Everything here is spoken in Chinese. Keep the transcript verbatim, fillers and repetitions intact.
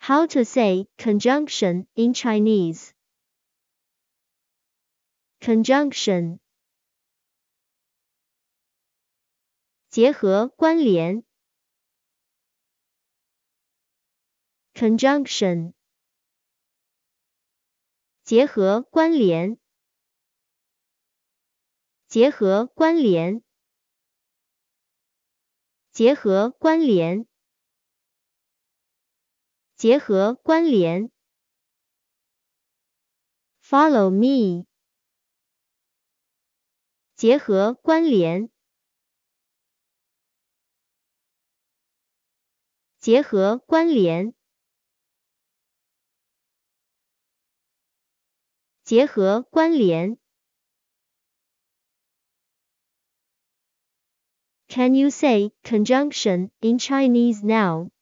How to say conjunction in Chinese. Conjunction. 结合关联。Conjunction. 结合关联。结合关联。结合关联。结合关联。Follow me. 结合关联。结合关联。结合关联。Can you say conjunction in Chinese now?